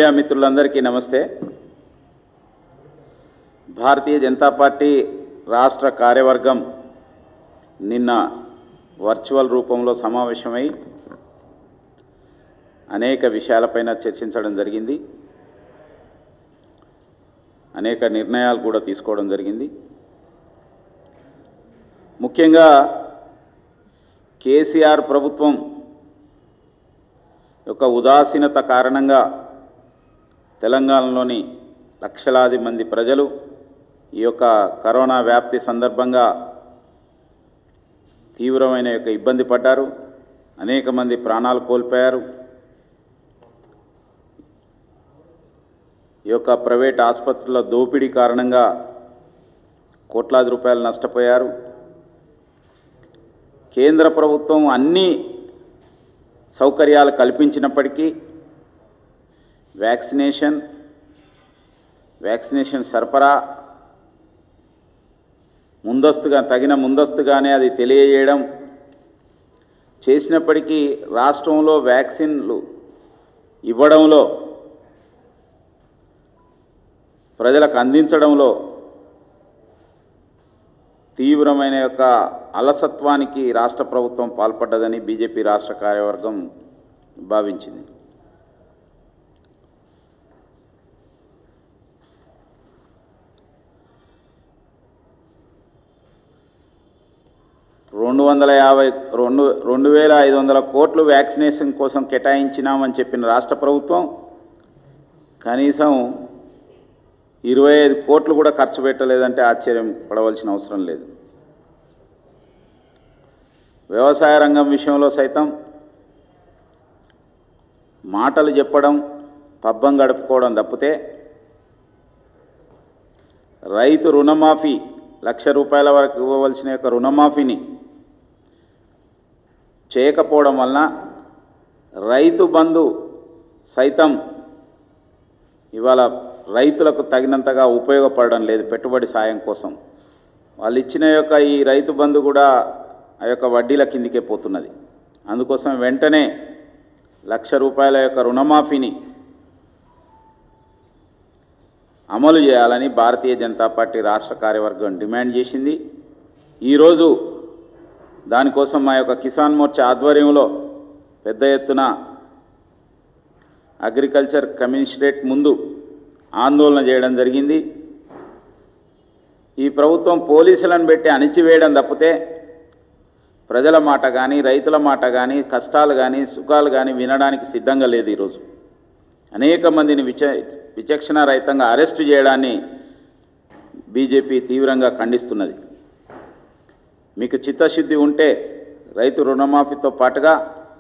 Media మిత్రులందరికీ నమస్తే. Bharatiya Janata party రాష్ట్ర కార్యవర్గం నిన్న వర్చువల్ రూపంలో సమావేశమై అనేక విషయాలపైన చర్చించడం జరిగింది. అనేక నిర్ణయాలు కూడా తీసుకోవడం జరిగింది. ముఖ్యంగా కేసీఆర్ ప్రభుత్వం యొక్క ఉదాసీనత కారణంగా తెలంగాణలోని లక్షలాది మంది ప్రజలు ఈ యొక్క కరోనా వ్యాప్తి సందర్భంగా తీవ్రమైన యొక్క ఇబ్బంది పడ్డారు. అనేక మంది ప్రాణాలు కోల్పోయారు. ఈ యొక్క ప్రైవేట్ ఆసుపత్రుల దోపిడీ కారణంగా కోట్లాది రూపాయలు నష్టపోయారు. కేంద్ర ప్రభుత్వం అన్ని సౌకర్యాలు కల్పించినప్పటికీ వ్యాక్సినేషన్ సరఫరా తగిన ముందస్తుగానే అది తెలియజేయడం చేసినప్పటికీ రాష్ట్రంలో వ్యాక్సిన్లు ఇవ్వడంలో, ప్రజలకు అందించడంలో తీవ్రమైన యొక్క అలసత్వానికి రాష్ట్ర ప్రభుత్వం పాల్పడ్డదని బీజేపీ రాష్ట్ర కార్యవర్గం భావించింది. రెండు వేల 500 కోట్లు వ్యాక్సినేషన్ కోసం కేటాయించినామని చెప్పిన రాష్ట్ర ప్రభుత్వం కనీసం 25 కోట్లు కూడా ఖర్చు పెట్టలేదంటే ఆశ్చర్యం పడవలసిన అవసరం లేదు. వ్యవసాయ రంగం విషయంలో సైతం మాటలు చెప్పడం, పబ్బం గడుపుకోవడం తప్పితే రైతు రుణమాఫీ 1,00,000 రూపాయల వరకు ఇవ్వవలసిన యొక్క రుణమాఫీని చేయకపోవడం వలన రైతు బంధు సైతం ఇవాళ రైతులకు తగినంతగా ఉపయోగపడడం లేదు. పెట్టుబడి సాయం కోసం వాళ్ళు ఇచ్చిన యొక్క ఈ రైతు బంధు కూడా ఆ యొక్క వడ్డీల కిందికే పోతున్నది. అందుకోసం వెంటనే 1,00,000 రూపాయల యొక్క రుణమాఫీని అమలు చేయాలని భారతీయ జనతా పార్టీ రాష్ట్ర కార్యవర్గం డిమాండ్ చేసింది. ఈరోజు దానికోసం మా యొక్క కిసాన్ మోర్చా ఆధ్వర్యంలో పెద్ద ఎత్తున అగ్రికల్చర్ కమిషనరేట్ ముందు ఆందోళన చేయడం జరిగింది. ఈ ప్రభుత్వం పోలీసులను పెట్టి అణిచివేయడం తప్పితే ప్రజల మాట కానీ, రైతుల మాట కానీ, కష్టాలు కానీ, సుఖాలు కానీ వినడానికి సిద్ధంగా లేదు. ఈరోజు అనేక మందిని విచక్షణ రహితంగా అరెస్టు చేయడాన్ని బీజేపీ తీవ్రంగా ఖండిస్తున్నది. మీకు చిత్తశుద్ధి ఉంటే రైతు రుణమాఫీతో పాటుగా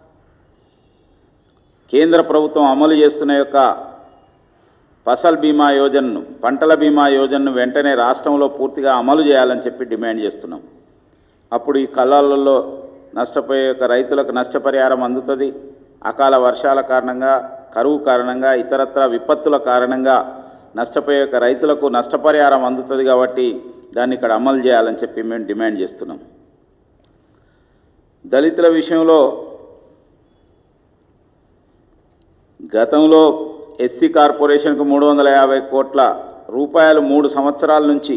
కేంద్ర ప్రభుత్వం అమలు చేస్తున్న యొక్క ఫసల్ బీమా యోజనను, పంటల బీమా యోజనను వెంటనే రాష్ట్రంలో పూర్తిగా అమలు చేయాలని చెప్పి డిమాండ్ చేస్తున్నాం. అప్పుడు ఈ కళ్ళాలలో నష్టపోయే యొక్క రైతులకు నష్టపరిహారం అందుతుంది. అకాల వర్షాల కారణంగా, కరువు కారణంగా, ఇతరత్ర విపత్తుల కారణంగా నష్టపోయే యొక్క రైతులకు నష్టపరిహారం అందుతుంది. కాబట్టి దాన్ని ఇక్కడ అమలు చేయాలని చెప్పి మేము డిమాండ్ చేస్తున్నాం. దళితుల విషయంలో గతంలో ఎస్సీ కార్పొరేషన్కు 350 కోట్ల రూపాయలు 3 సంవత్సరాల నుంచి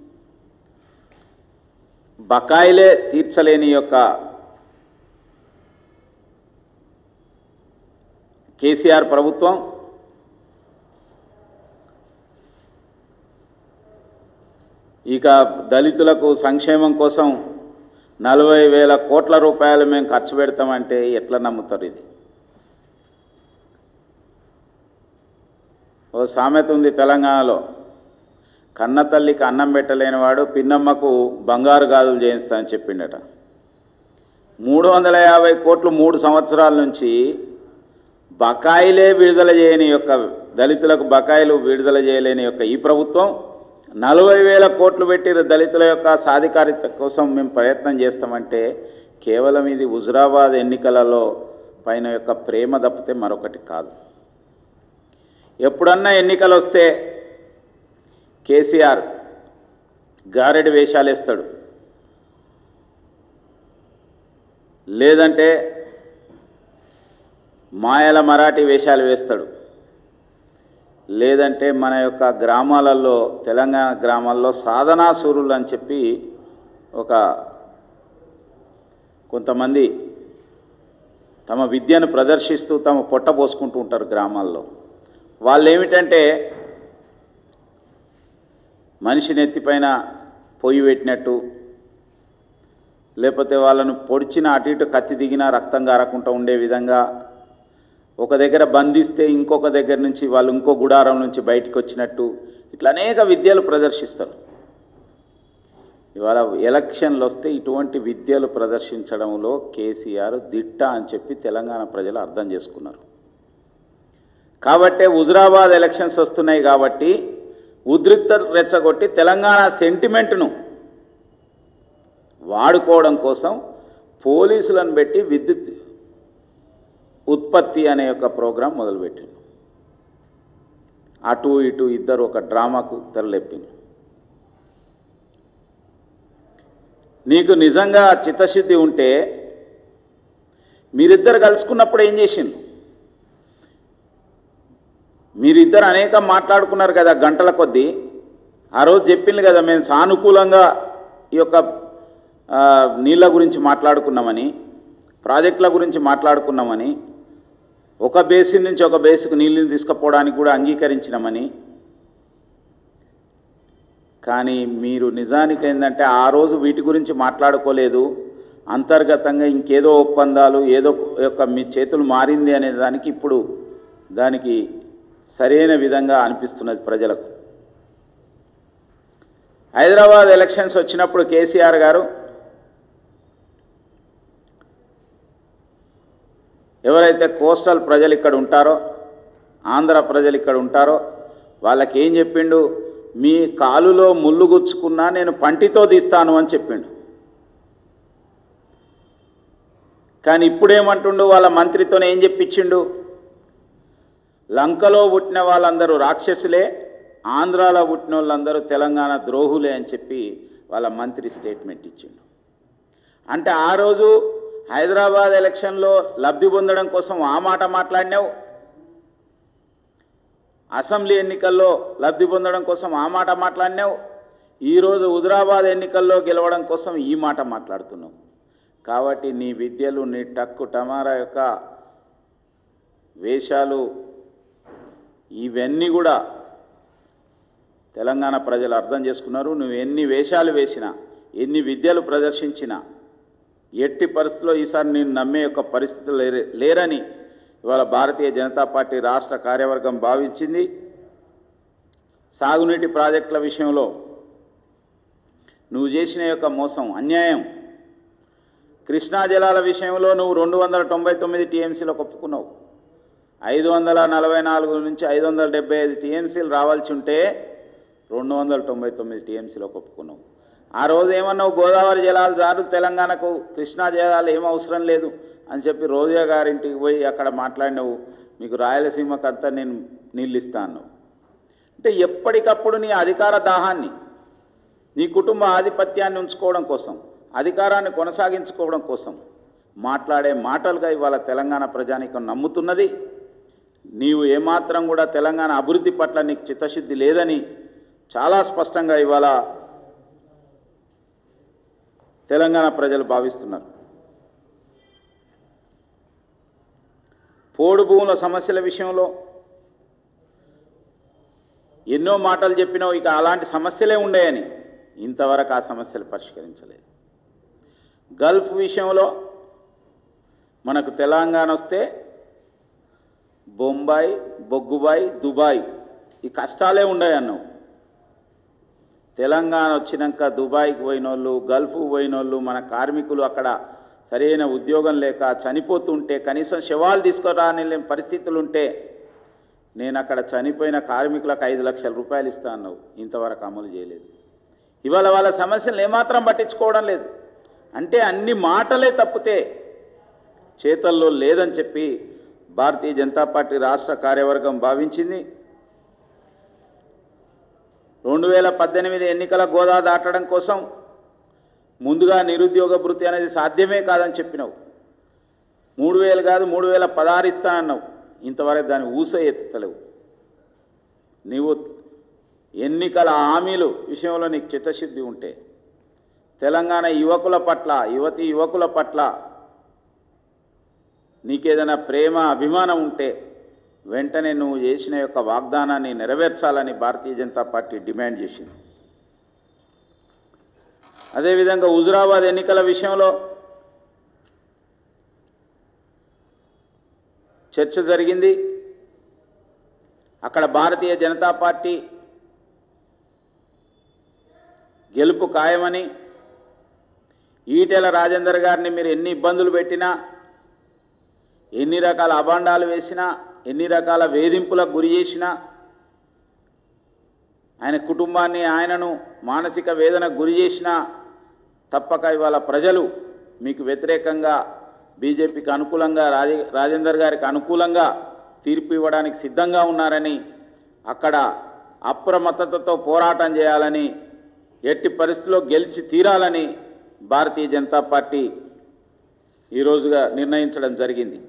బకాయిలే తీర్చలేని యొక్క కేసీఆర్ ప్రభుత్వం ఇక దళితులకు సంక్షేమం కోసం 40,000 కోట్ల రూపాయలు మేము ఖర్చు పెడతామంటే ఎట్లా నమ్ముతారు? ఇది ఓ సామెత ఉంది తెలంగాణలో, కన్న తల్లికి అన్నం పెట్టలేని వాడు పిన్నమ్మకు బంగారు గాజులు చేయిస్తానని చెప్పిండట. 350 కోట్లు 3 సంవత్సరాల నుంచి బకాయిలే విడుదల చేయని యొక్క దళితులకు బకాయిలు విడుదల చేయలేని యొక్క ఈ ప్రభుత్వం 40,000 కోట్లు పెట్టి దళితుల యొక్క సాధికారిత కోసం మేము ప్రయత్నం చేస్తామంటే కేవలం ఇది హుజురాబాద్ ఎన్నికలలో పైన యొక్క ప్రేమ తప్పితే మరొకటి కాదు. ఎప్పుడన్నా ఎన్నికలు వస్తే కేసీఆర్ గారెడి వేషాలు వేస్తాడు, లేదంటే మాయల మరాఠీ వేషాలు వేస్తాడు. లేదంటే మన యొక్క గ్రామాలలో తెలంగాణ గ్రామాల్లో సాధనా సూరులు అని చెప్పి ఒక కొంతమంది తమ విద్యను ప్రదర్శిస్తూ తమ పొట్ట పోసుకుంటూ ఉంటారు గ్రామాల్లో. వాళ్ళు ఏమిటంటే మనిషి నెత్తిపైన పొయ్యి పెట్టినట్టు, లేకపోతే వాళ్ళను పొడిచిన అటు ఇటు కత్తి దిగినా రక్తం గారకుండా ఉండే విధంగా, ఒక దగ్గర బంధిస్తే ఇంకొక దగ్గర నుంచి వాళ్ళు ఇంకో గుడారం నుంచి బయటకు వచ్చినట్టు, ఇట్లా అనేక విద్యలు ప్రదర్శిస్తారు. ఇవాళ ఎలక్షన్లు వస్తే ఇటువంటి విద్యలు ప్రదర్శించడంలో కేసీఆర్ దిట్ట అని చెప్పి తెలంగాణ ప్రజలు అర్థం చేసుకున్నారు. కాబట్టే హుజురాబాద్ ఎలక్షన్స్ వస్తున్నాయి కాబట్టి ఉద్రిక్తత రెచ్చగొట్టి తెలంగాణ సెంటిమెంట్ను వాడుకోవడం కోసం పోలీసులను పెట్టి విద్యుత్ ఉత్పత్తి అనే ఒక ప్రోగ్రాం మొదలుపెట్టింది. అటు ఇటు ఇద్దరు ఒక డ్రామాకు తెరలేపింది. నీకు నిజంగా చిత్తశుద్ధి ఉంటే మీరిద్దరు కలుసుకున్నప్పుడు ఏం చేసిండు? మీరిద్దరు అనేకం మాట్లాడుకున్నారు కదా గంటల కొద్దీ. ఆ రోజు చెప్పింది కదా, మేము సానుకూలంగా ఈ యొక్క నీళ్ళ గురించి మాట్లాడుకున్నామని, ప్రాజెక్టుల గురించి మాట్లాడుకున్నామని, ఒక బేసిన్ నుంచి ఒక బేసుకు నీళ్ళని తీసుకుపోవడానికి కూడా అంగీకరించినామని. కానీ మీరు నిజానికి ఏంటంటే ఆ రోజు వీటి గురించి మాట్లాడుకోలేదు, అంతర్గతంగా ఇంకేదో ఒప్పందాలు, ఏదో యొక్క మీ చేతులు మారింది అనే దానికి ఇప్పుడు దానికి సరైన విధంగా అనిపిస్తున్నది ప్రజలకు. హైదరాబాద్ ఎలక్షన్స్ వచ్చినప్పుడు కేసీఆర్ గారు ఎవరైతే కోస్టల్ ప్రజలు ఇక్కడ ఉంటారో, ఆంధ్ర ప్రజలు ఇక్కడ ఉంటారో వాళ్ళకి ఏం చెప్పిండు? మీ కాలులో ముళ్ళు గుచ్చుకున్నా నేను పంటితో తీస్తాను అని చెప్పిండు. కానీ ఇప్పుడేమంటుండు? వాళ్ళ మంత్రితోనే ఏం చెప్పించిండు? లంకలో పుట్టిన వాళ్ళందరూ రాక్షసులే, ఆంధ్రాలో పుట్టిన వాళ్ళందరూ తెలంగాణ ద్రోహులే అని చెప్పి వాళ్ళ మంత్రి స్టేట్మెంట్ ఇచ్చిండు. అంటే ఆ రోజు హైదరాబాద్ ఎలక్షన్లో లబ్ధి పొందడం కోసం ఆ మాట మాట్లాడినావు, అసెంబ్లీ ఎన్నికల్లో లబ్ధి పొందడం కోసం ఆ మాట మాట్లాడినావు, ఈరోజు హుజురాబాద్ ఎన్నికల్లో గెలవడం కోసం ఈ మాట మాట్లాడుతున్నావు. కాబట్టి నీ విద్యలు, నీ టక్కు టమారా యొక్క వేషాలు ఇవన్నీ కూడా తెలంగాణ ప్రజలు అర్థం చేసుకున్నారు. నువ్వు ఎన్ని వేషాలు వేసినా, ఎన్ని విద్యలు ప్రదర్శించినా ఎట్టి పరిస్థితుల్లో ఈసారి నేను నమ్మే యొక్క పరిస్థితులు లేరని ఇవాళ భారతీయ జనతా పార్టీ రాష్ట్ర కార్యవర్గం భావించింది. సాగునీటి ప్రాజెక్టుల విషయంలో నువ్వు చేసిన యొక్క మోసం, అన్యాయం, కృష్ణా జలాల విషయంలో నువ్వు 299 టీఎంసీలకు ఒప్పుకున్నావు. 544 నుంచి 575 టీఎంసీలు రావాల్సి ఉంటే 299 టీఎంసీలకు ఒప్పుకున్నావు. ఆ రోజు ఏమన్నావు? గోదావరి జలాలు చాలు తెలంగాణకు, కృష్ణా జలాలు ఏం అవసరం లేదు అని చెప్పి రోజా గారింటికి పోయి అక్కడ మాట్లాడినావు. మీకు రాయలసీమకంతా నేను నీళ్ళు ఇస్తాను. అంటే ఎప్పటికప్పుడు నీ అధికార దాహాన్ని, నీ కుటుంబ ఆధిపత్యాన్ని ఉంచుకోవడం కోసం, అధికారాన్ని కొనసాగించుకోవడం కోసం మాట్లాడే మాటలుగా ఇవాళ తెలంగాణ ప్రజానీకం నమ్ముతున్నది. నీవు ఏమాత్రం కూడా తెలంగాణ అభివృద్ధి పట్ల నీకు చిత్తశుద్ధి లేదని చాలా స్పష్టంగా ఇవాళ తెలంగాణ ప్రజలు భావిస్తున్నారు. పోడు భూముల సమస్యల విషయంలో ఎన్నో మాటలు చెప్పినావు, ఇక అలాంటి సమస్యలే ఉండేయని. ఇంతవరకు ఆ సమస్యలు పరిష్కరించలేదు. గల్ఫ్ విషయంలో మనకు తెలంగాణ వస్తే బొంబాయి, బొగ్గుబాయి, దుబాయ్ ఈ కష్టాలే ఉండయన్నావు. తెలంగాణ వచ్చినాక దుబాయ్కి పోయినోళ్ళు, గల్ఫ్కు పోయినోళ్ళు, మన కార్మికులు అక్కడ సరైన ఉద్యోగం లేక చనిపోతుంటే కనీసం శవాలు తీసుకురాని పరిస్థితులు ఉంటే నేను అక్కడ చనిపోయిన కార్మికులకు 5 లక్షల రూపాయలు ఇస్తా అన్నావు. ఇంతవరకు అమలు చేయలేదు. ఇవాళ వాళ్ళ సమస్యలు ఏమాత్రం పట్టించుకోవడం లేదు. అంటే అన్ని మాటలే తప్పితే చేతల్లో లేదని చెప్పి భారతీయ జనతా పార్టీ రాష్ట్ర కార్యవర్గం భావించింది. 2018 ఎన్నికల గోదా దాటడం కోసం ముందుగా నిరుద్యోగ భృతి అనేది సాధ్యమే కాదని చెప్పినావు. 3000 కాదు 3016 ఇస్తానన్నావు. ఇంతవరకు దాన్ని ఊస ఎత్తుతలేవు. నీవు ఎన్నికల హామీలు విషయంలో నీకు చిత్తశుద్ధి ఉంటే, తెలంగాణ యువకుల పట్ల, యువకుల పట్ల నీకేదైనా ప్రేమ అభిమానం ఉంటే వెంటనే నువ్వు చేసిన యొక్క వాగ్దానాన్ని నెరవేర్చాలని భారతీయ జనతా పార్టీ డిమాండ్ చేసింది. అదేవిధంగా హుజురాబాద్ ఎన్నికల విషయంలో చర్చ జరిగింది. అక్కడ భారతీయ జనతా పార్టీ గెలుపు ఖాయమని, ఈటెల రాజేందర్ గారిని మీరు ఎన్ని ఇబ్బందులు పెట్టినా, ఎన్ని రకాల అభాండాలు వేసినా, ఎన్ని రకాల వేధింపులకు గురి చేసినా, ఆయన కుటుంబాన్ని, ఆయనను మానసిక వేదనకు గురి చేసినా తప్పక ఇవాళ ప్రజలు మీకు వ్యతిరేకంగా, బీజేపీకి అనుకూలంగా, రాజేందర్ గారికి అనుకూలంగా తీర్పు ఇవ్వడానికి సిద్ధంగా ఉన్నారని, అక్కడ అప్రమత్తతతో పోరాటం చేయాలని, ఎట్టి పరిస్థితుల్లో గెలిచి తీరాలని భారతీయ జనతా పార్టీ ఈరోజుగా నిర్ణయించడం జరిగింది.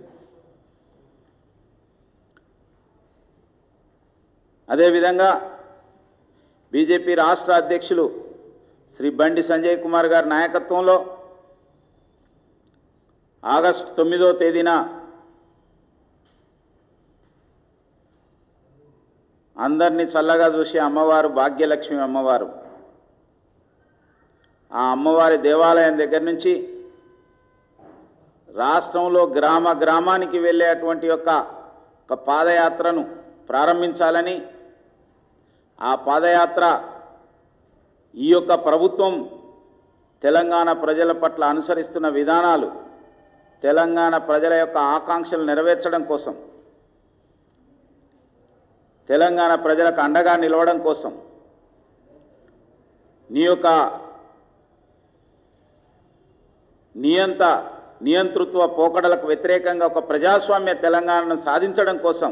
అదేవిధంగా బీజేపీ రాష్ట్ర అధ్యక్షులు శ్రీ బండి సంజయ్ కుమార్ గారి నాయకత్వంలో ఆగస్టు 9వ తేదీన అందరినీ చల్లగా చూసి అమ్మవారు భాగ్యలక్ష్మి అమ్మవారు, ఆ అమ్మవారి దేవాలయం దగ్గర నుంచి రాష్ట్రంలో గ్రామానికి వెళ్ళేటువంటి ఒక పాదయాత్రను ప్రారంభించాలని, ఆ పాదయాత్ర ఈ యొక్క ప్రభుత్వం తెలంగాణ ప్రజల పట్ల అనుసరిస్తున్న విధానాలు, తెలంగాణ ప్రజల యొక్క ఆకాంక్షలు నెరవేర్చడం కోసం, తెలంగాణ ప్రజలకు అండగా నిలవడం కోసం, నీ యొక్క నియంతృత్వ పోకడలకు వ్యతిరేకంగా ఒక ప్రజాస్వామ్య తెలంగాణను సాధించడం కోసం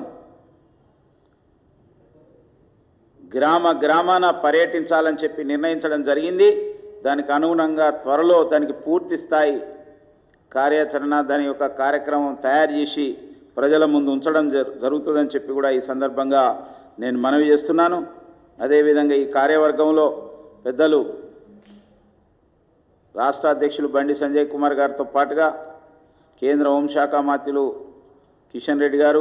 గ్రామాన పర్యటించాలని చెప్పి నిర్ణయించడం జరిగింది. దానికి అనుగుణంగా త్వరలో దానికి పూర్తి స్థాయి కార్యాచరణ, దాని యొక్క కార్యక్రమం తయారు చేసి ప్రజల ముందు ఉంచడం జరుగుతుందని చెప్పి కూడా ఈ సందర్భంగా నేను మనవి చేస్తున్నాను. అదేవిధంగా ఈ కార్యవర్గంలో పెద్దలు రాష్ట్ర అధ్యక్షులు బండి సంజయ్ కుమార్ గారితో పాటుగా కేంద్ర హోంశాఖ మంత్రులు కిషన్ రెడ్డి గారు,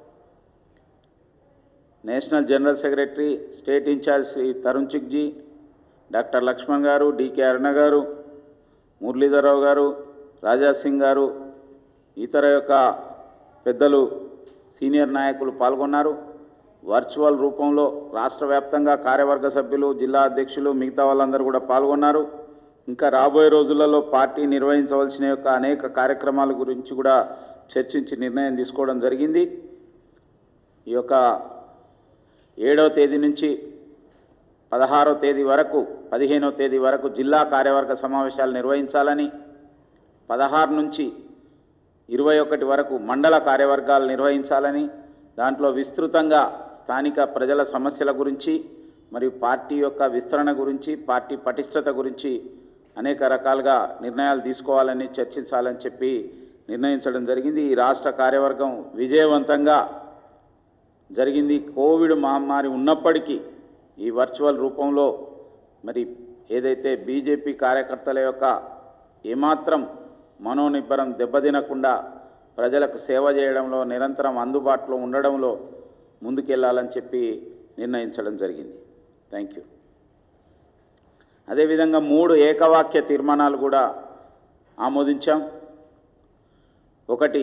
national general secretary state incharge Shri Tarun చిక్జీ, డాక్టర్ లక్ష్మణ్ గారు, డికే అరుణ గారు, మురళీధరరావు గారు, రాజా సింగ్ గారు, ఇతర యొక్క పెద్దలు సీనియర్ నాయకులు పాల్గొన్నారు. వర్చువల్ రూపంలో రాష్ట్ర వ్యాప్తంగా కార్యవర్గ సభ్యులు, జిల్లా అధ్యక్షులు, మిగతా వాళ్ళందరూ కూడా పాల్గొన్నారు. ఇంకా రాబోయే రోజులలో పార్టీ నిర్వహించవలసిన యొక్క అనేక కార్యక్రమాల గురించి కూడా చర్చించి నిర్ణయం తీసుకోవడం జరిగింది. ఈ యొక్క 7వ తేదీ నుంచి 16వ తేదీ వరకు, 15వ తేదీ వరకు జిల్లా కార్యవర్గ సమావేశాలు నిర్వహించాలని, 16 నుంచి 21 వరకు మండల కార్యవర్గాలు నిర్వహించాలని, దాంట్లో విస్తృతంగా స్థానిక ప్రజల సమస్యల గురించి మరియు పార్టీ యొక్క విస్తరణ గురించి, పార్టీ పటిష్టత గురించి అనేక రకాలుగా నిర్ణయాలు తీసుకోవాలని, చర్చించాలని చెప్పి నిర్ణయించడం జరిగింది. ఈ రాష్ట్ర కార్యవర్గం విజయవంతంగా జరిగింది. కోవిడ్ మహమ్మారి ఉన్నప్పటికీ ఈ వర్చువల్ రూపంలో మరి ఏదైతే బీజేపీ కార్యకర్తల యొక్క ఏమాత్రం మనోనిబ్బరం దెబ్బతినకుండా ప్రజలకు సేవ చేయడంలో, నిరంతరం అందుబాటులో ఉండడంలో ముందుకెళ్లాలని చెప్పి నిర్ణయించడం జరిగింది. Thank you. అదేవిధంగా 3 ఏకవాక్య తీర్మానాలు కూడా ఆమోదించాం. ఒకటి,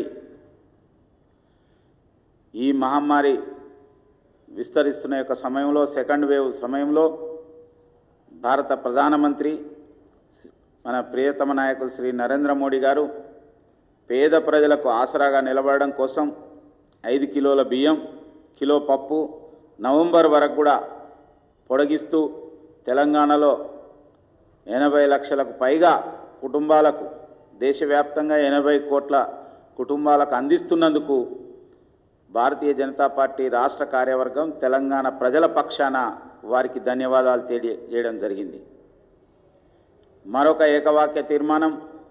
ఈ మహమ్మారి విస్తరిస్తున్న యొక్క సమయంలో, సెకండ్ వేవ్ సమయంలో భారత ప్రధానమంత్రి మన ప్రియతమ నాయకులు శ్రీ నరేంద్ర మోడీ గారు పేద ప్రజలకు ఆసరాగా నిలబడడం కోసం 5 కిలోల బియ్యం, కిలో పప్పు నవంబర్ వరకు కూడా పొడిగిస్తూ తెలంగాణలో 80 లక్షలకు పైగా కుటుంబాలకు, దేశవ్యాప్తంగా 80 కోట్ల కుటుంబాలకు అందిస్తున్నందుకు భారతీయ జనతా పార్టీ రాష్ట్ర కార్యవర్గం తెలంగాణ ప్రజల పక్షాన వారికి ధన్యవాదాలు తెలియజేయడం జరిగింది. మరొక ఏకవాక్య తీర్మానం,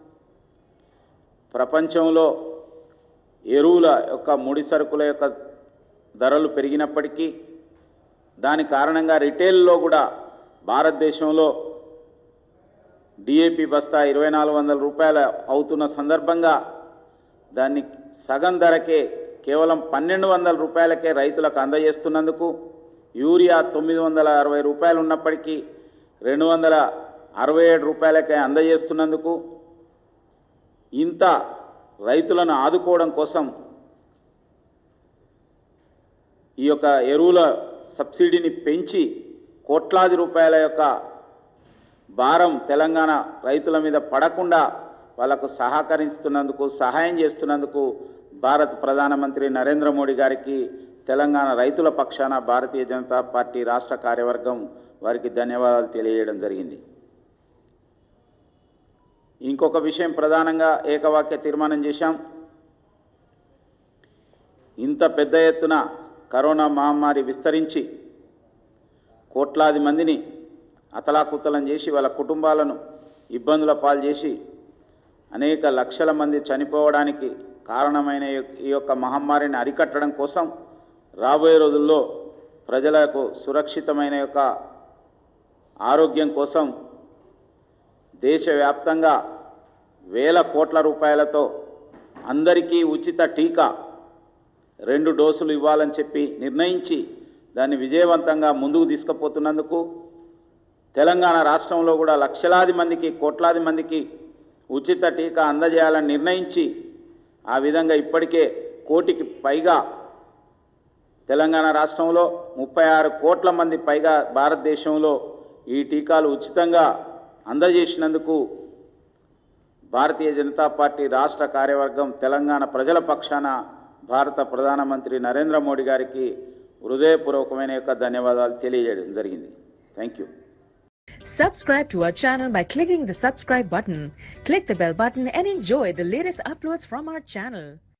ప్రపంచంలో ఎరువుల యొక్క ముడి సరుకుల యొక్క ధరలు పెరిగినప్పటికీ దాని కారణంగా రిటైల్లో కూడా భారతదేశంలో డిఏపి బస్తా 2400 రూపాయలు అవుతున్న సందర్భంగా దాన్ని సగం ధరకే కేవలం 1200 రూపాయలకే రైతులకు అందజేస్తున్నందుకు, యూరియా 960 రూపాయలు ఉన్నప్పటికీ 267 రూపాయలకే అందజేస్తున్నందుకు, ఇంత రైతులను ఆదుకోవడం కోసం ఈ యొక్క ఎరువుల సబ్సిడీని పెంచి కోట్లాది రూపాయల యొక్క భారం తెలంగాణ రైతుల మీద పడకుండా వాళ్ళకు సహకరిస్తున్నందుకు, సహాయం చేస్తున్నందుకు భారత ప్రధానమంత్రి నరేంద్ర మోడీ గారికి తెలంగాణ రైతుల పక్షాన భారతీయ జనతా పార్టీ రాష్ట్ర కార్యవర్గం వారికి ధన్యవాదాలు తెలియజేయడం జరిగింది. ఇంకొక విషయం ప్రధానంగా ఏకవాక్య తీర్మానం చేశాం. ఇంత పెద్ద ఎత్తున కరోనా మహమ్మారి విస్తరించి కోట్లాది మందిని అతలాకుతలం చేసి వాళ్ళ కుటుంబాలను ఇబ్బందుల పాలు చేసి అనేక లక్షల మంది చనిపోవడానికి కారణమైన ఈ యొక్క మహమ్మారిని అరికట్టడం కోసం రాబోయే రోజుల్లో ప్రజలకు సురక్షితమైన యొక్క ఆరోగ్యం కోసం దేశవ్యాప్తంగా వేల కోట్ల రూపాయలతో అందరికీ ఉచిత టీకా 2 డోసులు ఇవ్వాలని చెప్పి నిర్ణయించి దాన్ని విజయవంతంగా ముందుకు తీసుకుపోతున్నందుకు, తెలంగాణ రాష్ట్రంలో కూడా లక్షలాది మందికి, కోట్లాది మందికి ఉచిత టీకా అందజేయాలని నిర్ణయించి ఆ విధంగా ఇప్పటికే 1 కోటికి పైగా తెలంగాణ రాష్ట్రంలో 36 కోట్ల మంది పైగా భారతదేశంలో ఈ టీకాలు ఉచితంగా అందజేసినందుకు భారతీయ జనతా పార్టీ రాష్ట్ర కార్యవర్గం తెలంగాణ ప్రజల పక్షాన భారత ప్రధానమంత్రి నరేంద్ర మోడీ గారికి హృదయపూర్వకమైన యొక్క ధన్యవాదాలు తెలియజేయడం జరిగింది. Thank you. Subscribe to our channel by clicking the subscribe button. Click the bell button and enjoy the latest uploads from our channel.